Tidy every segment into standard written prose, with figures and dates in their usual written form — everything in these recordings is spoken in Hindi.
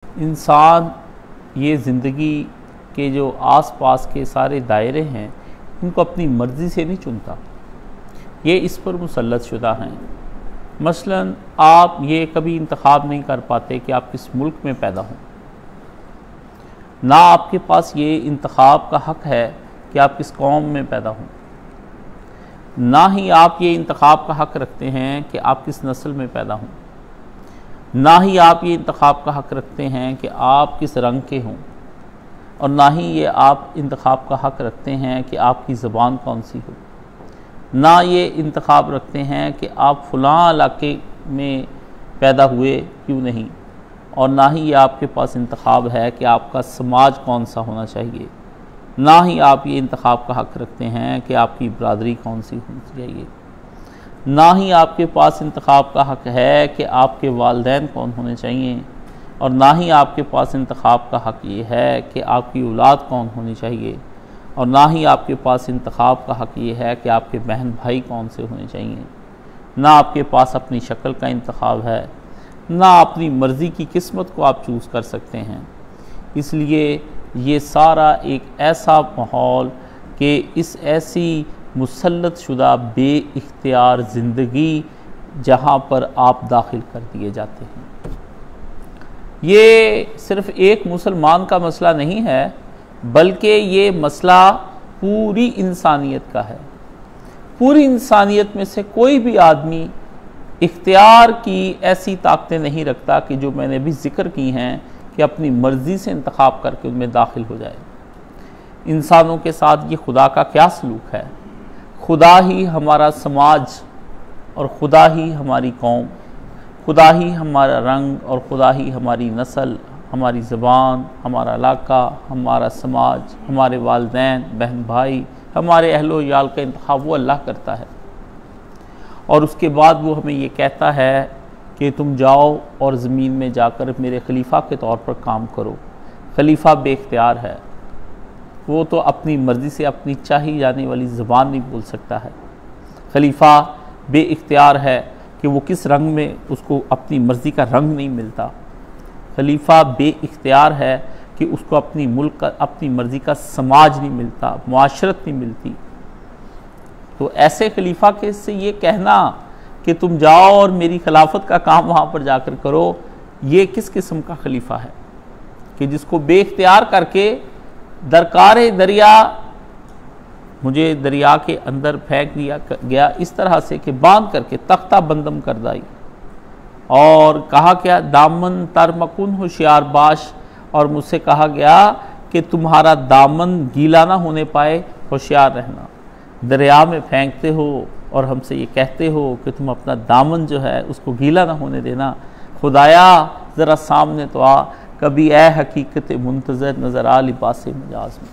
इंसान ये ज़िंदगी के जो आसपास के सारे दायरे हैं इनको अपनी मर्ज़ी से नहीं चुनता, ये इस पर मुसल्लत शुदा हैं। मसलन आप ये कभी इंतखाब नहीं कर पाते कि आप किस मुल्क में पैदा हों, ना आपके पास ये इंतखाब का हक़ है कि आप किस कौम में पैदा हों, ना ही आप ये इंतखाब का हक़ रखते हैं कि आप किस नस्ल में पैदा हों, ना ही आप ये इंतखाब का हक़ रखते हैं कि आप किस रंग के हों, और ना ही ये आप इंतखाब का हक़ रखते हैं कि आपकी ज़बान कौन सी हो, ना ये इंतखाब रखते हैं कि आप फ़लाँ इलाके में पैदा हुए क्यों नहीं, और ना ही ये आपके पास इंतखाब है कि आपका समाज कौन सा होना चाहिए, ना ही आप ये इंतखाब का हक़ रखते हैं कि आपकी बरादरी कौन सी होनी चाहिए, ना ही आपके पास इंतखाब का हक़ है कि आपके वालिदैन कौन होने चाहिए, और ना ही आपके पास इंतखाब का हक़ ये है कि आपकी औलाद कौन होनी चाहिए, और ना ही आपके पास इंतखाब का हक़ ये है कि आपके बहन भाई कौन से होने चाहिए। ना आपके पास अपनी शक्ल का इंतखाब है, ना अपनी मर्ज़ी की किस्मत को आप चूज़ कर सकते हैं। इसलिए ये सारा एक ऐसा माहौल कि इस ऐसी मुसल्लत शुदा बेइख्तियार ज़िंदगी जहाँ पर आप दाखिल कर दिए जाते हैं। ये सिर्फ़ एक मुसलमान का मसला नहीं है, बल्कि ये मसला पूरी इंसानियत का है। पूरी इंसानियत में से कोई भी आदमी इख्तियार की ऐसी ताकतें नहीं रखता कि जो मैंने भी ज़िक्र की हैं कि अपनी मर्ज़ी से इंतखाब करके उनमें दाखिल हो जाए। इंसानों के साथ ये खुदा का क्या सलूक है? खुदा ही हमारा समाज और खुदा ही हमारी कौम, खुदा ही हमारा रंग और खुदा ही हमारी नस्ल, हमारी ज़बान, हमारा इलाका, हमारा समाज, हमारे वालिदैन, बहन भाई, हमारे अहलो याल का इंतखाब वो अल्लाह करता है। और उसके बाद वो हमें ये कहता है कि तुम जाओ और ज़मीन में जाकर मेरे खलीफा के तौर पर काम करो। खलीफा बेख्तियार है, वो तो अपनी मर्ज़ी से अपनी चाही जाने वाली ज़बान नहीं बोल सकता है। खलीफा बेइख्तियार है कि वो किस रंग में उसको अपनी मर्ज़ी का रंग नहीं मिलता। खलीफा बेइख्तियार है कि उसको अपनी मुल्क का, अपनी मर्ज़ी का समाज नहीं मिलता, मुआशरत नहीं मिलती। तो ऐसे खलीफा के से ये कहना कि तुम जाओ और मेरी खिलाफत का काम वहाँ पर जाकर करो, ये किस किस्म का खलीफा है कि जिसको बेइख्तियार करके दरकार दरिया, मुझे दरिया के अंदर फेंक दिया गया इस तरह से कि बांध करके तख्ता बंदम कर दाई, और कहा क्या दामन तरमकुन होशियार बाश, और मुझसे कहा गया कि तुम्हारा दामन गीला ना होने पाए, होशियार रहना। दरिया में फेंकते हो और हमसे ये कहते हो कि तुम अपना दामन जो है उसको गीला ना होने देना। खुदाया ज़रा सामने तो आ, कभी ए हकीकत मुंतज़र नज़र आ लिबास मजाज में,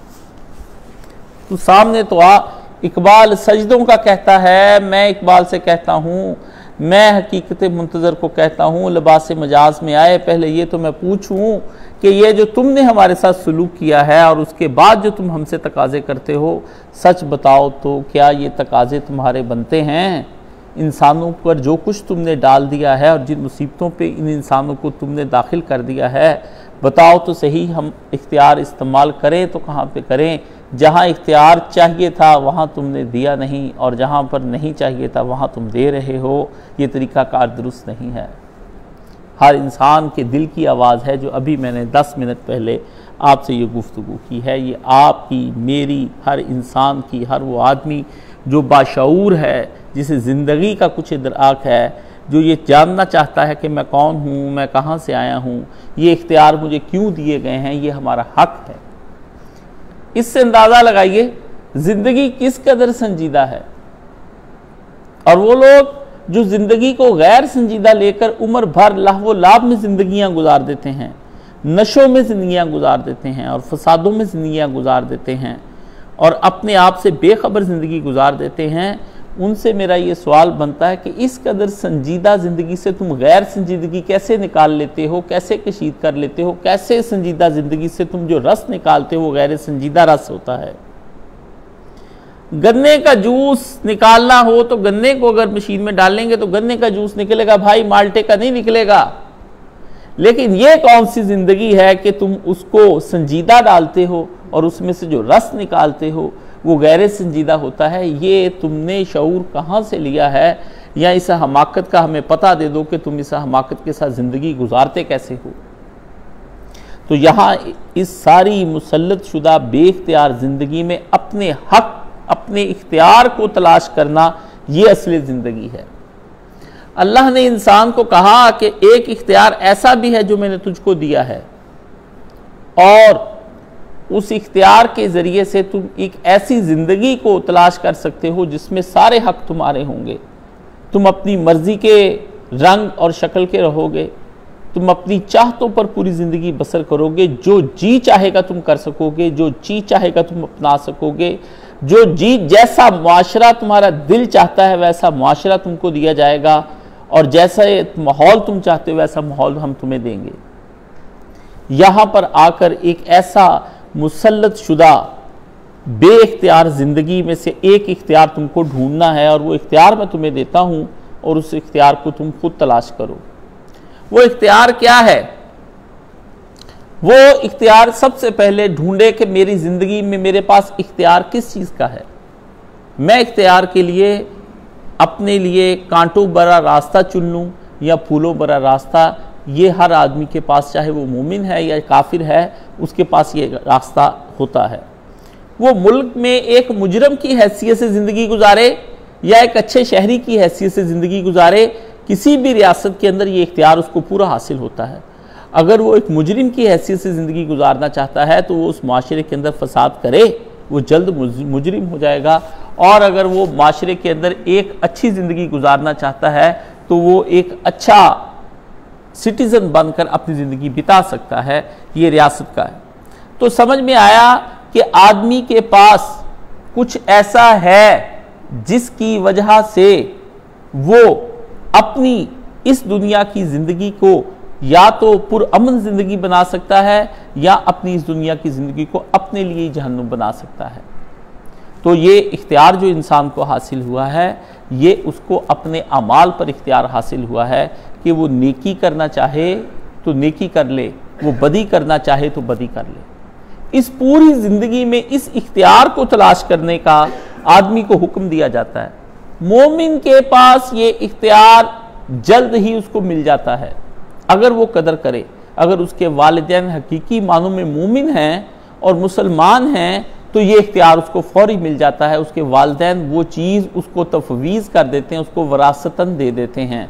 तू सामने तो आ। इकबाल सजदों का कहता है, मैं इकबाल से कहता हूँ, मैं हकीकत मुंतज़र को कहता हूँ लिबास मजाज में आए। पहले ये तो मैं पूछूँ कि ये जो तुमने हमारे साथ सलूक किया है और उसके बाद जो तुम हमसे तकाज़े करते हो, सच बताओ तो क्या ये तकाज़े तुम्हारे बनते हैं? इंसानों पर जो कुछ तुमने डाल दिया है और जिन मुसीबतों पे इन इंसानों को तुमने दाखिल कर दिया है, बताओ तो सही, हम इख्तियार इस्तेमाल करें तो कहाँ पे करें? जहाँ इख्तियार चाहिए था वहाँ तुमने दिया नहीं, और जहाँ पर नहीं चाहिए था वहाँ तुम दे रहे हो। ये तरीक़ाकार दुरुस्त नहीं है। हर इंसान के दिल की आवाज़ है जो अभी मैंने 10 मिनट पहले आपसे ये गुफ्तगू की है। ये आपकी, मेरी, हर इंसान की, हर वो आदमी जो बाशऊर है, जिसे ज़िंदगी का कुछ इदराक है, जो ये जानना चाहता है कि मैं कौन हूँ, मैं कहाँ से आया हूँ, ये इख्तियार मुझे क्यों दिए गए हैं, ये हमारा हक़ है। इससे अंदाज़ा लगाइए ज़िंदगी किस कदर संजीदा है। और वो लोग जो ज़िंदगी को गैर संजीदा लेकर उम्र भर लहव लाभ में ज़िंदगियाँ गुजार देते हैं, नशों में ज़िंदगियाँ गुजार देते हैं और फसादों में ज़िंदगियाँ गुजार देते हैं और अपने आप से बेखबर ज़िंदगी गुजार देते हैं, उनसे मेरा ये सवाल बनता है कि इस कदर संजीदा ज़िंदगी से तुम गैर संजीदगी कैसे निकाल लेते हो, कैसे कशीद कर लेते हो? कैसे संजीदा ज़िंदगी से तुम जो रस निकालते हो वो गैर संजीदा रस होता है? गन्ने का जूस निकालना हो तो गन्ने को अगर मशीन में डालेंगे तो गन्ने का जूस निकलेगा भाई, माल्टे का नहीं निकलेगा। लेकिन ये कौन सी जिंदगी है कि तुम उसको संजीदा डालते हो और उसमें से जो रस निकालते हो वो गैर संजीदा होता है। ये तुमने शऊर कहाँ से लिया है, या इस हमाकत का हमें पता दे दो कि तुम इस हमाकत के साथ ज़िंदगी गुजारते कैसे हो। तो यहाँ इस सारी मुसल्लत शुदा बेख्तियार ज़िंदगी में अपने हक, अपने इख्तियार को तलाश करना, ये असली ज़िंदगी है। अल्लाह ने इंसान को कहा कि एक इख्तियार ऐसा भी है जो मैंने तुझको दिया है, और उस इख्तियार के ज़रिए से तुम एक ऐसी ज़िंदगी को तलाश कर सकते हो जिसमें सारे हक तुम्हारे होंगे। तुम अपनी मर्ज़ी के रंग और शक्ल के रहोगे, तुम अपनी चाहतों पर पूरी ज़िंदगी बसर करोगे, जो जी चाहेगा तुम कर सकोगे, जो जी चाहेगा तुम अपना सकोगे, जो जी जैसा मुआशरा तुम्हारा दिल चाहता है वैसा मुआशरा तुमको दिया जाएगा, और जैसा माहौल तुम चाहते हो वैसा माहौल हम तुम्हें देंगे। यहाँ पर आकर एक ऐसा मुसल्लत शुदा बेइख्तियार ज़िंदगी में से एक इख्तियार तुमको ढूंढना है, और वो इख्तियार मैं तुम्हें देता हूँ, और उस इख्तियार को तुम खुद तलाश करो। वो इख्तियार क्या है? वो इख्तियार सबसे पहले ढूंढे कि मेरी ज़िंदगी में मेरे पास इख्तियार किस चीज़ का है। मैं इख्तियार के लिए अपने लिए कांटों भरा रास्ता चुन लूँ या फूलों भरा रास्ता, ये हर आदमी के पास, चाहे वो मोमिन है या काफिर है, उसके पास ये रास्ता होता है। वो मुल्क में एक मुजरम की हैसियत से ज़िंदगी गुजारे या एक अच्छे शहरी की हैसियत से ज़िंदगी गुजारे, किसी भी रियासत के अंदर ये इख्तियार उसको पूरा हासिल होता है। अगर वो एक मुजरिम की हैसियत से ज़िंदगी गुजारना चाहता है तो वो उस माशरे के अंदर फसाद करे, वो जल्द मुजरिम हो जाएगा। और अगर वो माशरे के अंदर एक अच्छी ज़िंदगी गुजारना चाहता है तो वो एक अच्छा सिटीज़न बनकर अपनी ज़िंदगी बिता सकता है। ये रियासत का है। तो समझ में आया कि आदमी के पास कुछ ऐसा है जिसकी वजह से वो अपनी इस दुनिया की ज़िंदगी को या तो पुरअमन ज़िंदगी बना सकता है, या अपनी इस दुनिया की ज़िंदगी को अपने लिए जहन्नुम बना सकता है। तो ये इख्तियार जो इंसान को हासिल हुआ है, ये उसको अपने अमाल पर इख्तियार हासिल हुआ है कि वो नेकी करना चाहे तो नेकी कर ले, वो बदी करना चाहे तो बदी कर ले। इस पूरी ज़िंदगी में इस इख्तियार को तलाश करने का आदमी को हुक्म दिया जाता है। मोमिन के पास ये इख्तियार जल्द ही उसको मिल जाता है अगर वो कदर करे। अगर उसके वालिदैन हकीकी मानों में मोमिन हैं और मुसलमान हैं तो ये इख्तियार उसको फौरी मिल जाता है। उसके वालिदैन वो चीज़ उसको तफवीज़ कर देते हैं, उसको वरासतन दे देते हैं,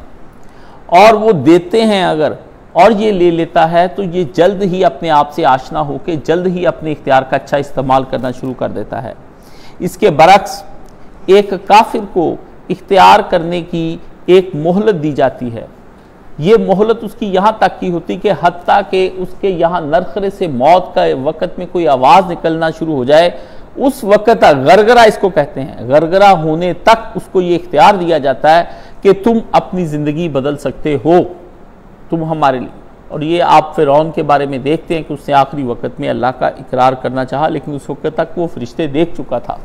और वो देते हैं अगर, और ये ले लेता है तो ये जल्द ही अपने आप से आशना होकर जल्द ही अपने इख्तियार का अच्छा इस्तेमाल करना शुरू कर देता है। इसके बरक्स एक काफिर को इख्तियार करने की एक मोहलत दी जाती है। ये मोहलत उसकी यहाँ तक की होती कि हत्ता के उसके यहाँ नरखरे से मौत का वक़्त में कोई आवाज़ निकलना शुरू हो जाए, उस वक़्त तक, गरगरा इसको कहते हैं, गरगरा होने तक उसको ये इख्तियार दिया जाता है कि तुम अपनी ज़िंदगी बदल सकते हो, तुम हमारे लिए। और ये आप फ़िरौन के बारे में देखते हैं कि उसने आखिरी वक़्त में अल्लाह का इकरार करना चाहा, लेकिन उस वक़्त तक वो फरिश्ते देख चुका था।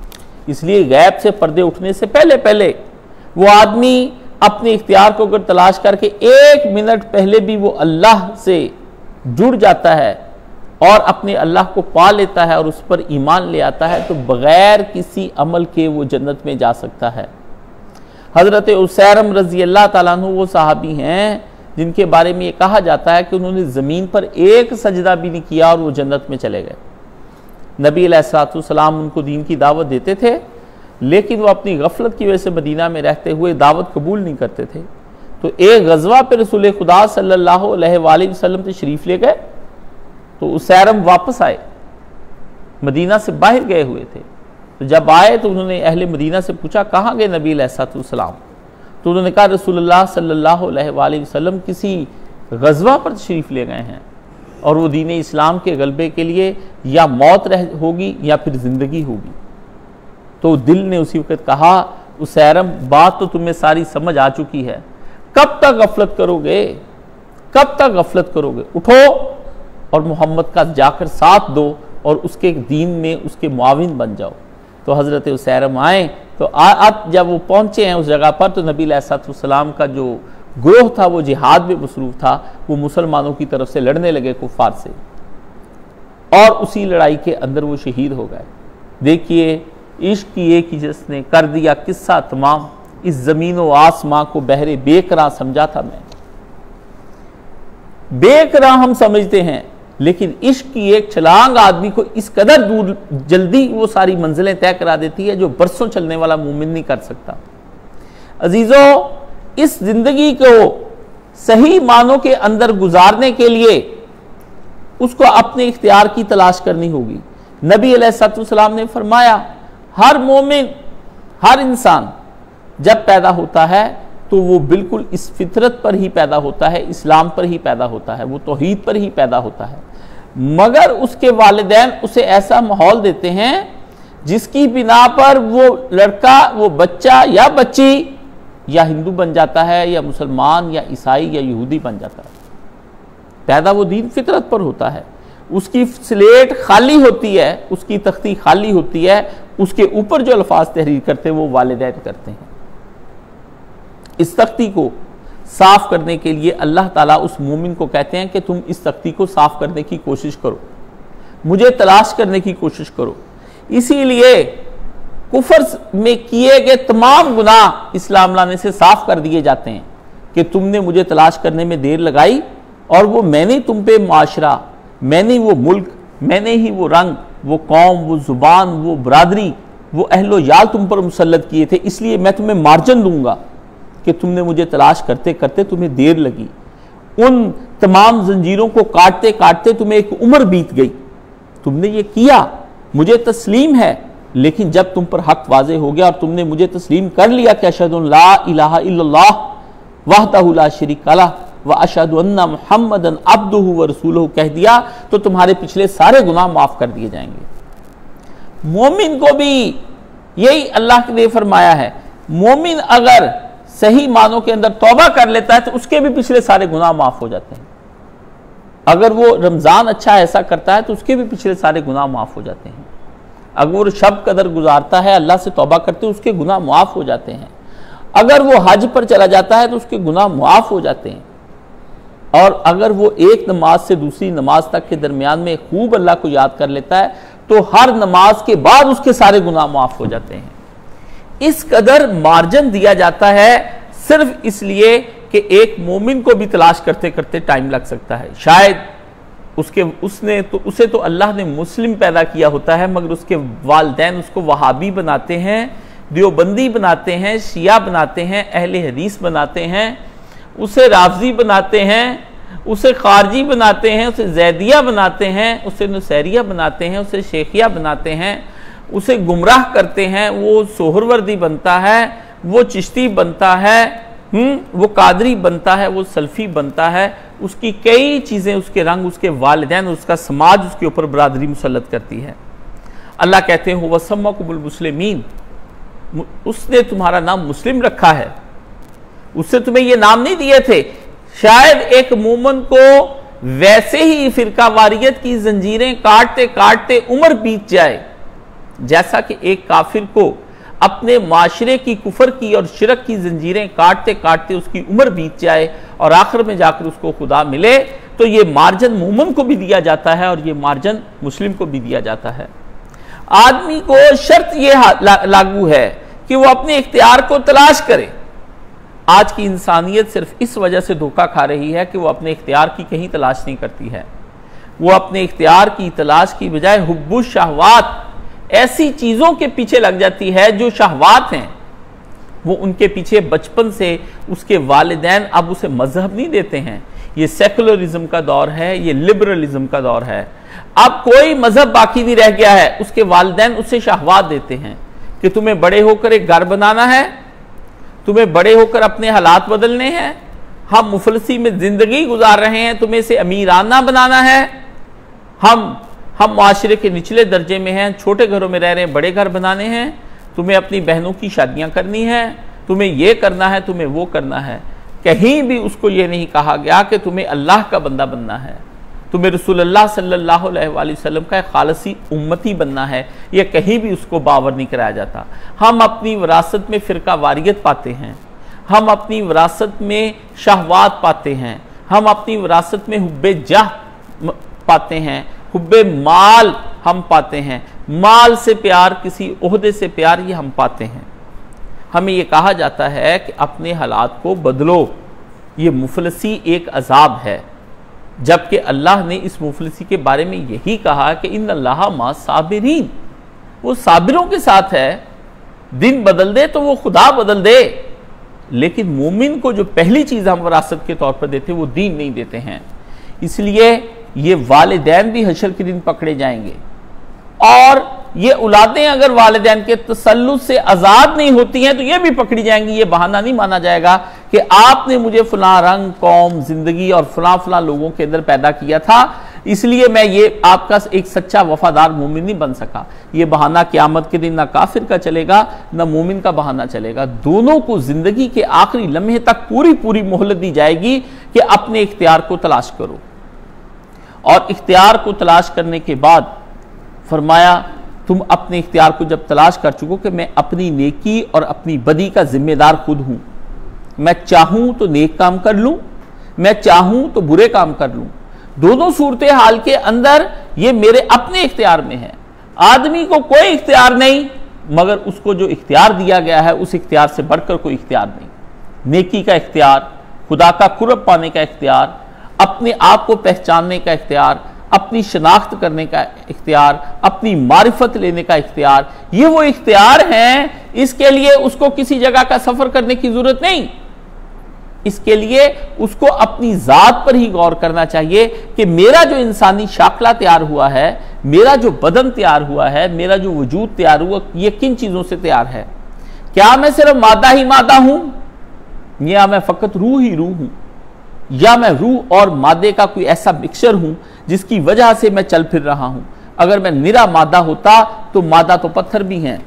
इसलिए गैब से पर्दे उठने से पहले पहले वो आदमी अपने इख्तियार को अगर तलाश करके 1 मिनट पहले भी वो अल्लाह से जुड़ जाता है और अपने अल्लाह को पा लेता है और उस पर ईमान ले आता है, तो बग़ैर किसी अमल के वो जन्नत में जा सकता है। हज़रत उसैरम रज़ी अल्लाह ताला अन्हु वो सहाबी हैं जिनके बारे में ये कहा जाता है कि उन्होंने ज़मीन पर एक सजदा भी नहीं किया और वो जन्नत में चले गए। नबी अलैहिस्सलाम उनको दीन की दावत देते थे, लेकिन वो अपनी गफलत की वजह से मदीना में रहते हुए दावत कबूल नहीं करते थे। तो एक गज़वा पे रसूल खुदा सल्लल्लाहु अलैहि वसल्लम तशरीफ़ ले गए, तो उसैरम वापस आए, मदीना से बाहर गए हुए थे। तो जब आए तो उन्होंने अहले मदीना से पूछा कहाँ गए नबी अलैहिस्सलाम, तो उन्होंने कहा रसूलुल्लाह सल्लल्लाहु अलैहि वसल्लम किसी गज़वा पर तशरीफ़ ले गए हैं और वो दीन इस्लाम के गलबे के लिए या मौत होगी या फिर ज़िंदगी होगी। तो दिल ने उसी वक्त कहा उसैरम, बात तो तुम्हें सारी समझ आ चुकी है, कब तक गफलत करोगे, कब तक गफलत करोगे, उठो और मोहम्मद का जाकर साथ दो और उसके दीन में उसके मुआविन बन जाओ। तो हज़रत उसैरम आए, तो जब वो पहुँचे हैं उस जगह पर, तो नबी अलैहिस्सलाम का जो ग्रोह था वो जिहाद में मसरूफ था, वो मुसलमानों की तरफ से लड़ने लगे कुफार से, और उसी लड़ाई के अंदर वो शहीद हो गए। देखिए इश्क की एक ही जिसने कर दिया किस्सा तमाम, इस ज़मीन व आसमां को बहरे बेकरां समझा था मैं। बेकरां हम समझते हैं, लेकिन इश्क की एक छलांग आदमी को इस कदर दूर जल्दी वो सारी मंजिलें तय करा देती है जो बरसों चलने वाला मोमिन नहीं कर सकता। अजीजों, इस जिंदगी को सही मानों के अंदर गुजारने के लिए उसको अपने इख्तियार की तलाश करनी होगी। नबी अलैहिस्सलाम ने फरमाया, हर मोमिन, हर इंसान जब पैदा होता है तो वो बिल्कुल इस फितरत पर ही पैदा होता है, इस्लाम पर ही पैदा होता है, वो तौहीद पर ही पैदा होता है। मगर उसके वालिदैन उसे ऐसा माहौल देते हैं जिसकी बिना पर वो लड़का, वो बच्चा या बच्ची या हिंदू बन जाता है, या मुसलमान या ईसाई या यहूदी बन जाता है। पैदा वो दीन फितरत पर होता है, उसकी स्लेट खाली होती है, उसकी तख्ती खाली होती है, उसके ऊपर जो अल्फाज तहरीर करते हैं वो वालिदैन करते हैं। इस तख्ती को साफ करने के लिए अल्लाह ताला उस मोमिन को कहते हैं कि तुम इस तख्ती को साफ करने की कोशिश करो, मुझे तलाश करने की कोशिश करो। इसीलिए कुफर में किए गए तमाम गुनाह इस्लाम लाने से साफ कर दिए जाते हैं कि तुमने मुझे तलाश करने में देर लगाई, और वो मैंने तुम पे माशरा, मैंने वो मुल्क, मैंने ही वो रंग, वो कौम, वो जुबान, वो बरादरी, वो अहलो याल तुम पर मुसल्लत किए थे, इसलिए मैं तुम्हें मार्जन दूंगा कि तुमने मुझे तलाश करते करते तुम्हें देर लगी। उन तमाम जंजीरों को काटते काटते तुम्हें एक उम्र बीत गई, तुमने ये किया, मुझे तस्लीम है, लेकिन जब तुम पर हक वाजे हो गया और तुमने मुझे तस्लीम कर लिया कि अशहदु ला इलाहा इल्लल्लाह वहदहु ला शरीका लह व अशहदु अन्ना मुहम्मदन अब्दुहु व रसूलुहु कह दिया, तो तुम्हारे पिछले सारे गुनाह माफ कर दिए जाएंगे। मोमिन को भी यही अल्लाह ने फरमाया है, मोमिन अगर सही मानों के अंदर तौबा कर लेता है तो उसके भी पिछले सारे गुनाह माफ हो जाते हैं। अगर वो रमजान अच्छा ऐसा करता है तो उसके भी पिछले सारे गुनाह माफ हो जाते हैं। अगर वो शब कदर गुजारता है, अल्लाह से तौबा करते, उसके गुनाह मुआफ हो जाते हैं। अगर वो हज पर चला जाता है तो उसके गुनाह मुआफ हो जाते हैं। और अगर वो एक नमाज से दूसरी नमाज तक के दरमियान में खूब अल्लाह को याद कर लेता है तो हर नमाज के बाद उसके सारे गुनाह माफ हो जाते हैं। इस कदर मार्जिन दिया जाता है सिर्फ इसलिए कि एक मोमिन को भी तलाश करते करते टाइम लग सकता है। शायद उसे तो अल्लाह ने मुस्लिम पैदा किया होता है, मगर उसके वालिदैन उसको वहाबी बनाते हैं, देवबंदी बनाते हैं, शिया बनाते हैं, अहले हदीस बनाते हैं, उसे राफजी बनाते हैं, उसे खारजी बनाते हैं, उसे जैदिया बनाते हैं, उसे नुसैरिया बनाते हैं, उसे शेखिया बनाते हैं, उसे गुमराह करते हैं। वो सोहरवर्दी बनता है, वो चिश्ती बनता है, वो कादरी बनता है, वो सल्फी बनता है। उसकी कई चीज़ें, उसके रंग, उसके वालिदैन, उसका समाज उसके ऊपर बरादरी मुसल्लत करती है। अल्लाह कहते हैं वसम्मकुमुल मुस्लिमीन, उसने तुम्हारा नाम मुस्लिम रखा है, उससे तुम्हें ये नाम नहीं दिए थे। शायद एक मोमिन को वैसे ही फिरका वारियत की जंजीरें काटते काटते उम्र बीत जाए, जैसा कि एक काफिर को अपने माशरे की, कुफर की और शिरक की जंजीरें काटते काटते उसकी उम्र बीत जाए और आखिर में जाकर उसको खुदा मिले। तो ये मार्जिन मोमिन को भी दिया जाता है और ये मार्जिन मुस्लिम को भी दिया जाता है। आदमी को शर्त ये लागू है कि वो अपने इख्तियार को तलाश करे। आज की इंसानियत सिर्फ इस वजह से धोखा खा रही है कि वो अपने इख्तियार की कहीं तलाश नहीं करती है। वो अपने इख्तियार की तलाश की बजाय हुब्बुश शहवात, ऐसी चीज़ों के पीछे लग जाती है जो शहवात हैं। वो उनके पीछे बचपन से उसके वालिदैन अब उसे मजहब नहीं देते हैं। ये सेकुलरिज्म का दौर है, ये लिबरलिज्म का दौर है। अब कोई मजहब बाकी नहीं रह गया है। उसके वालिदैन उसे शहवात देते हैं कि तुम्हें बड़े होकर एक घर बनाना है, तुम्हें बड़े होकर अपने हालात बदलने हैं, हम मुफलसी में जिंदगी गुजार रहे हैं, तुम्हें इसे अमीराना बनाना है, हम माशरे के निचले दर्जे में हैं, छोटे घरों में रह रहे हैं, बड़े घर बनाने हैं, तुम्हें अपनी बहनों की शादियां करनी है, तुम्हें ये करना है, तुम्हें वो करना है। कहीं भी उसको ये नहीं कहा गया कि तुम्हें अल्लाह का बंदा बनना है, तुम्हें रसूलुल्लाह सल्लल्लाहु अलैहि वसल्लम का खालसी उम्मती बनना है। यह कहीं भी उसको बावर नहीं कराया जाता। हम अपनी विरासत में फ़िरका वारियत पाते हैं, हम अपनी विरासत में शहवात पाते हैं, हम अपनी विरासत में हुब्बे जाह पाते हैं, हुब्बे माल हम पाते हैं, माल से प्यार, किसी ओहदे से प्यार, ये हम पाते हैं। हमें ये कहा जाता है कि अपने हालात को बदलो, ये मुफलसी एक अजाब है, जबकि अल्लाह ने इस मुफलसी के बारे में यही कहा कि इन अल्लाह मा साबिरीन, वो साबिरों के साथ है। दिन बदल दे तो वो खुदा बदल दे, लेकिन मोमिन को जो पहली चीज़ हम विरासत के तौर पर देते हैं वो दीन नहीं देते हैं। इसलिए ये वालिदैन भी हशर के दिन पकड़े जाएंगे, और ये औलादें अगर वालिदैन के तसल्लुत से आज़ाद नहीं होती हैं तो ये भी पकड़ी जाएंगी। ये बहाना नहीं माना जाएगा कि आपने मुझे फलां रंग, कौम, जिंदगी और फलां फलां लोगों के अंदर पैदा किया था, इसलिए मैं ये आपका एक सच्चा वफादार मोमिन नहीं बन सका। ये बहाना क़यामत के दिन ना काफिर का चलेगा ना मोमिन का बहाना चलेगा। दोनों को जिंदगी के आखिरी लम्हे तक पूरी पूरी मोहलत दी जाएगी कि अपने इख्तियार को तलाश करो। और इख्तियार को तलाश करने के बाद फरमाया, तुम अपने इख्तियार को जब तलाश कर चुको कि मैं अपनी नेकी और अपनी बदी का जिम्मेदार खुद हूं, मैं चाहूं तो नेक काम कर लूं, मैं चाहूं तो बुरे काम कर लूं, दोनों सूरत हाल के अंदर ये मेरे अपने इख्तियार में है। आदमी को कोई इख्तियार नहीं, मगर उसको जो इख्तियार दिया गया है उस इख्तियार से बढ़कर कोई इख्तियार नहीं। नेकी का इख्तियार, खुदा का कुर्ब पाने का इख्तियार, अपने आप को पहचानने का इख्तियार, अपनी शनाख्त करने का इख्तियार, अपनी मारिफत लेने का इख्तियार, ये वो इख्तियार हैं। इसके लिए उसको किसी जगह का सफर करने की जरूरत नहीं। इसके लिए उसको अपनी जात पर ही गौर करना चाहिए कि मेरा जो इंसानी शाकला तैयार हुआ है, मेरा जो बदन तैयार हुआ है, मेरा जो वजूद तैयार हुआ, ये किन चीजों से तैयार है। क्या मैं सिर्फ मादा ही मादा हूं, या मैं फकत रूह ही रूह हूं, या मैं रूह और मादे का कोई ऐसा मिक्सचर हूं जिसकी वजह से मैं चल फिर रहा हूं। अगर मैं निरा मादा होता तो मादा तो पत्थर भी हैं,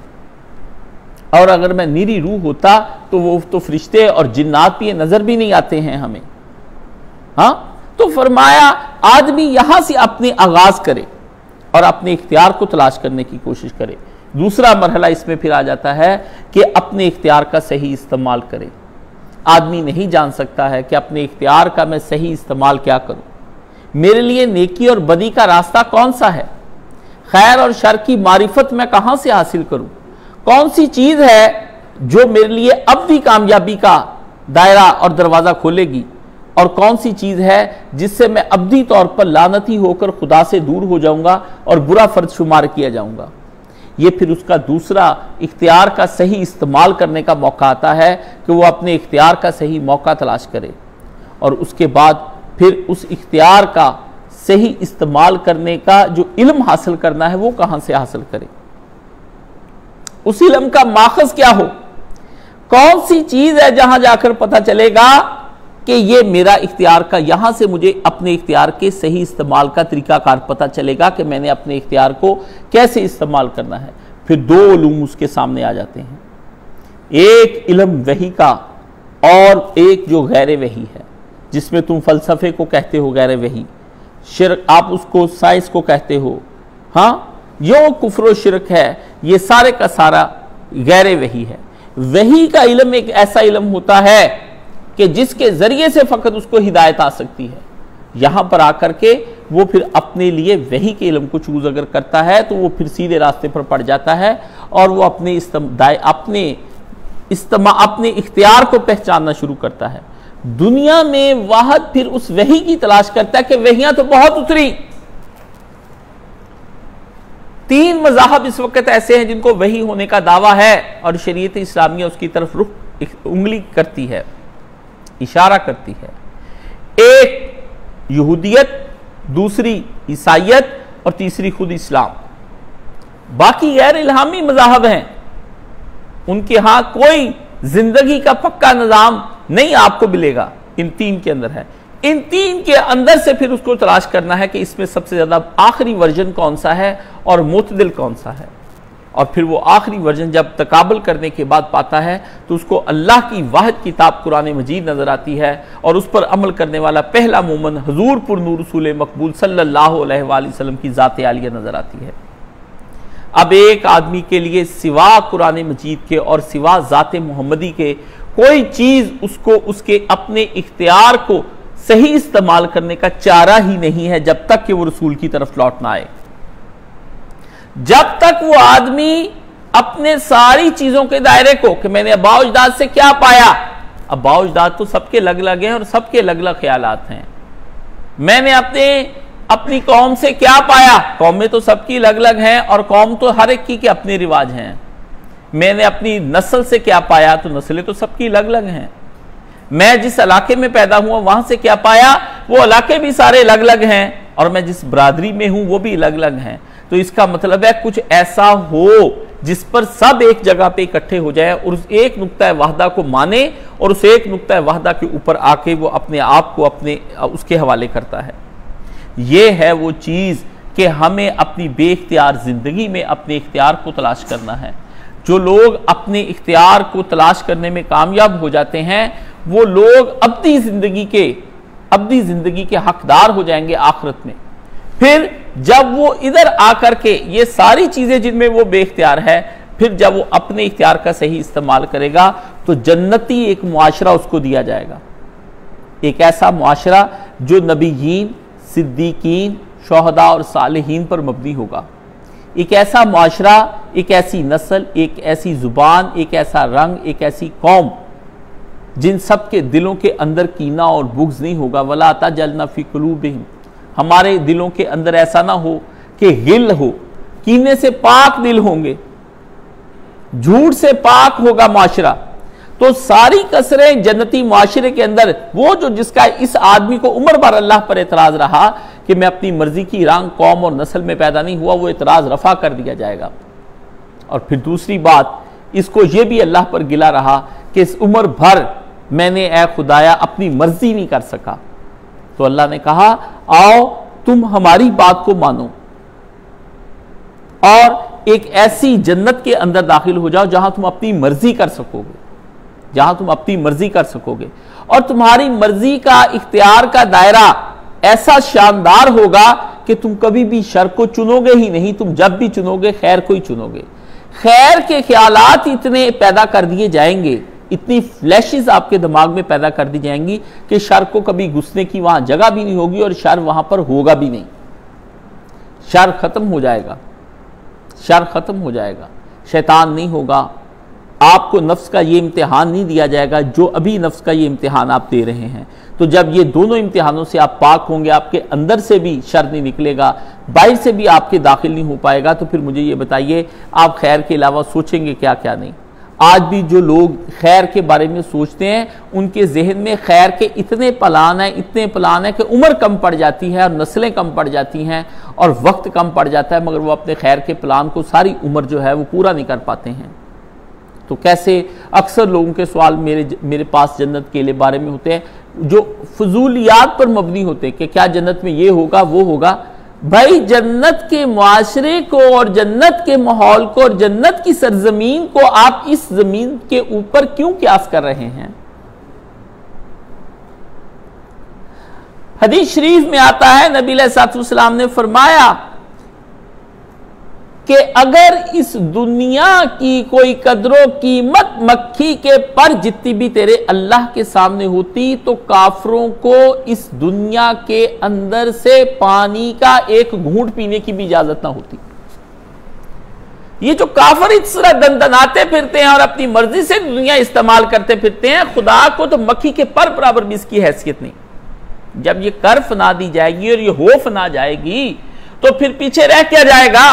और अगर मैं निरी रूह होता तो वो तो फरिश्ते और जिन्नात भी नजर भी नहीं आते हैं हमें। हाँ, तो फरमाया आदमी यहां से अपने आगाज करे और अपने इख्तियार को तलाश करने की कोशिश करे। दूसरा मरहला इसमें फिर आ जाता है कि अपने इख्तियार का सही इस्तेमाल करे। आदमी नहीं जान सकता है कि अपने इख्तियार का मैं सही इस्तेमाल क्या करूं, मेरे लिए नेकी और बदी का रास्ता कौन सा है, खैर और शर की मारिफत मैं कहां से हासिल करूं, कौन सी चीज है जो मेरे लिए अब भी कामयाबी का दायरा और दरवाजा खोलेगी, और कौन सी चीज है जिससे मैं अब्दी तौर पर लानती होकर खुदा से दूर हो जाऊंगा और बुरा फर्ज शुमार किया जाऊंगा। ये फिर उसका दूसरा इख्तियार का सही इस्तेमाल करने का मौका आता है कि वो अपने इख्तियार का सही मौका तलाश करे, और उसके बाद फिर उस इख्तियार का सही इस्तेमाल करने का जो इल्म हासिल करना है वो कहां से हासिल करे, उस इल्म का माखज क्या हो, कौन सी चीज है जहां जाकर पता चलेगा कि ये मेरा इख्तियार का, यहां से मुझे अपने इख्तियार के सही इस्तेमाल का तरीकाकार पता चलेगा कि मैंने अपने इख्तियार को कैसे इस्तेमाल करना है। फिर दो उलूम उसके सामने आ जाते हैं, एक इल्म वही का और एक जो गैर वही है, जिसमें तुम फलसफे को कहते हो गैर वही, शिरक आप उसको साइंस को कहते हो, हाँ, यो कुफ्र शिरक है, ये सारे का सारा गैर वही है। वही का इल्म एक ऐसा इल्म होता है कि जिसके जरिए से फकत उसको हिदायत आ सकती है। यहां पर आकर के वो फिर अपने लिए वही के इल्म को चूज अगर करता है तो वो फिर सीधे रास्ते पर पड़ जाता है, और वो अपने इख्तियार को पहचानना शुरू करता है। दुनिया में वाहद फिर उस वही की तलाश करता है कि वहियां तो बहुत उतरी। 3 मज़ाहब इस वक्त ऐसे हैं जिनको वही होने का दावा है, और शरीयत इस्लामिया उसकी तरफ रुख उंगली करती है, इशारा करती है। एक यहूदियत, दूसरी ईसाइयत, और तीसरी खुद इस्लाम। बाकी गैर इल्हामी मज़ाहब हैं, उनके यहां कोई जिंदगी का पक्का निजाम नहीं आपको मिलेगा, इन 3 के अंदर है। इन 3 के अंदर से फिर उसको तलाश करना है कि इसमें सबसे ज्यादा आखिरी वर्जन कौन सा है और मुतदिल कौन सा है, और फिर वो आखिरी वर्जन जब तकाबल करने के बाद पाता है तो उसको अल्लाह की वाहिद किताब कुरान मजीद नजर आती है, और उस पर अमल करने वाला पहला मोमन हुजूर पुरनूर रसूल मकबूल सल्लल्लाहु अलैहि वसल्लम की ज़ात आलिया नजर आती है। अब एक आदमी के लिए सिवा कुरान मजीद के और सिवा ज़ात मोहम्मदी के कोई चीज उसको उसके अपने इख्तियार को सही इस्तेमाल करने का चारा ही नहीं है जब तक कि वो रसूल की तरफ लौट ना आए। जब तक वो आदमी अपने सारी चीजों के दायरे को कि मैंने अब्बा अजदाद से क्या पाया, अब्बा अजदाद तो सबके अलग अलग हैं और सबके अलग अलग ख्यालात हैं। मैंने अपनी कौम से क्या पाया, कौमें तो सबकी अलग अलग हैं और कौम तो हर एक की अपने रिवाज हैं। मैंने अपनी नस्ल से क्या पाया, तो नस्लें तो सबकी अलग अलग हैं। मैं जिस इलाके में पैदा हुआ वहां से क्या पाया, वो इलाके भी सारे अलग अलग हैं और मैं जिस बरादरी में हूं वो भी अलग अलग हैं। तो इसका मतलब है कुछ ऐसा हो जिस पर सब एक जगह पे इकट्ठे हो जाए और उस एक नुक्ता वाहदा को माने और उस एक नुक्ता वाहदा के ऊपर आके वो अपने आप को उसके हवाले करता है। ये है वो चीज कि हमें अपनी बेइख्तियार जिंदगी में अपने इख्तियार को तलाश करना है। जो लोग अपने इख्तियार को तलाश करने में कामयाब हो जाते हैं वो लोग अब्दी जिंदगी के हकदार हो जाएंगे आखिरत में। फिर जब वो इधर आकर के ये सारी चीजें जिनमें वो बेइख्तियार है, फिर जब वो अपने इख्तियार का सही इस्तेमाल करेगा तो जन्नती एक मुआशरा उसको दिया जाएगा। एक ऐसा मुआशरा जो नबीयीन, सिद्दीकीन, शुहदा और सालिहीन पर मबनी होगा। एक ऐसा मुआशरा, एक ऐसी नस्ल, एक ऐसी जुबान, एक ऐसा रंग, एक ऐसी कौम जिन सब के दिलों के अंदर कीना और बुग़्ज़ नहीं होगा। वला तजअलना फी कुलूबिहिम, हमारे दिलों के अंदर ऐसा ना हो कि गिल हो, कीने से पाक दिल होंगे, झूठ से पाक होगा माशरा। तो सारी कसरें जन्नती माशरे के अंदर वो जो जिसका इस आदमी को उम्र भर अल्लाह पर एतराज रहा कि मैं अपनी मर्जी की रंग, कौम और नस्ल में पैदा नहीं हुआ, वो एतराज रफा कर दिया जाएगा। और फिर दूसरी बात, इसको ये भी अल्लाह पर गिला रहा कि इस उम्र भर मैंने ए खुदाया अपनी मर्जी नहीं कर सका, तो अल्लाह ने कहा आओ तुम हमारी बात को मानो और एक ऐसी जन्नत के अंदर दाखिल हो जाओ जहां तुम अपनी मर्जी कर सकोगे, जहां तुम अपनी मर्जी कर सकोगे और तुम्हारी मर्जी का इख्तियार का दायरा ऐसा शानदार होगा कि तुम कभी भी शर को चुनोगे ही नहीं। तुम जब भी चुनोगे खैर को ही चुनोगे। खैर के ख्यालात इतने पैदा कर दिए जाएंगे, इतनी फ्लैशेस आपके दिमाग में पैदा कर दी जाएंगी कि शर को कभी घुसने की वहां जगह भी नहीं होगी और शर वहां पर होगा भी नहीं। शर खत्म हो जाएगा, शर खत्म हो जाएगा, शैतान नहीं होगा। आपको नफ्स का ये इम्तिहान नहीं दिया जाएगा जो अभी नफ्स का ये इम्तिहान आप दे रहे हैं। तो जब ये दोनों इम्तिहानों से आप पाक होंगे, आपके अंदर से भी शर नहीं निकलेगा, बाहर से भी आपके दाखिल नहीं हो पाएगा, तो फिर मुझे ये बताइए आप खैर के अलावा सोचेंगे क्या क्या नहीं। आज भी जो लोग खैर के बारे में सोचते हैं उनके जहन में खैर के इतने प्लान हैं, इतने प्लान हैं कि उम्र कम पड़ जाती है और नस्लें कम पड़ जाती हैं और वक्त कम पड़ जाता है, मगर वो अपने खैर के प्लान को सारी उम्र जो है वो पूरा नहीं कर पाते हैं। तो कैसे अक्सर लोगों के सवाल मेरे पास जन्नत के बारे में होते हैं जो फजूलियात पर मबनी होते हैं कि क्या जन्नत में ये होगा वो होगा। भाई जन्नत के मुआशरे को और जन्नत के माहौल को और जन्नत की सरजमीन को आप इस जमीन के ऊपर क्यों क्यास कर रहे हैं। हदीस शरीफ में आता है नबी अलैहिस्सलाम ने फरमाया कि अगर इस दुनिया की कोई कदरो कीमत मक्खी के पर जितनी भी तेरे अल्लाह के सामने होती तो काफरों को इस दुनिया के अंदर से पानी का एक घूंट पीने की भी इजाजत ना होती। ये जो काफिर इस तरह दंदनाते फिरते हैं और अपनी मर्जी से दुनिया इस्तेमाल करते फिरते हैं, खुदा को तो मक्खी के पर बराबर भी इसकी हैसियत नहीं। जब ये कर्फ ना दी जाएगी और ये होफ ना जाएगी तो फिर पीछे रह क्या जाएगा।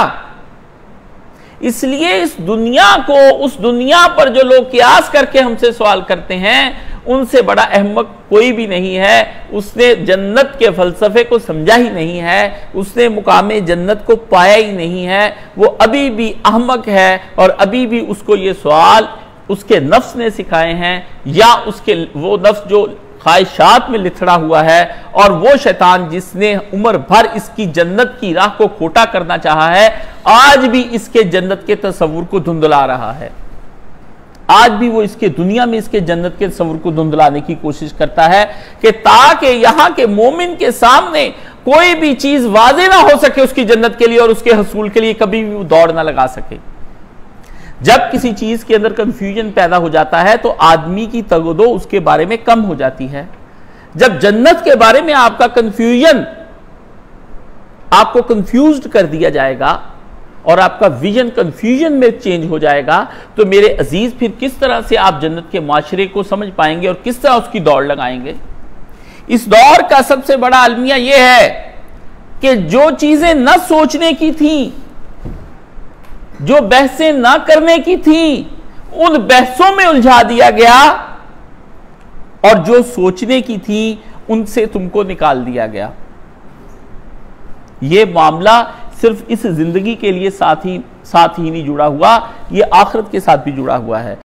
इसलिए इस दुनिया को, उस दुनिया पर जो लोग कियास करके हमसे सवाल करते हैं उनसे बड़ा अहमक कोई भी नहीं है। उसने जन्नत के फलसफे को समझा ही नहीं है, उसने मुकामे जन्नत को पाया ही नहीं है। वो अभी भी अहमक है और अभी भी उसको ये सवाल उसके नफ्स ने सिखाए हैं या उसके वो नफ्स जो ख्वाहिशात में लिथड़ा हुआ है और वो शैतान जिसने उम्र भर इसकी जन्नत की राह को खोटा करना चाहा है, आज भी इसके जन्नत के तस्वुर को धुंधला रहा है। आज भी वो इसके दुनिया में इसके जन्नत के तस्वुर को धुंधलाने की कोशिश करता है कि ताकि यहां के मोमिन के सामने कोई भी चीज वाज़े ना हो सके उसकी जन्नत के लिए और उसके हसूल के लिए कभी भी वो दौड़ ना लगा सके। जब किसी चीज के अंदर कंफ्यूजन पैदा हो जाता है तो आदमी की तगदो उसके बारे में कम हो जाती है। जब जन्नत के बारे में आपका कंफ्यूजन, आपको कंफ्यूज्ड कर दिया जाएगा और आपका विजन कंफ्यूजन में चेंज हो जाएगा, तो मेरे अजीज फिर किस तरह से आप जन्नत के माशरे को समझ पाएंगे और किस तरह उसकी दौड़ लगाएंगे। इस दौर का सबसे बड़ा अलमिया यह है कि जो चीजें न सोचने की थी, जो बहसें ना करने की थी, उन बहसों में उलझा दिया गया और जो सोचने की थी उनसे तुमको निकाल दिया गया। यह मामला सिर्फ इस जिंदगी के लिए साथ ही नहीं जुड़ा हुआ, यह आखिरत के साथ भी जुड़ा हुआ है।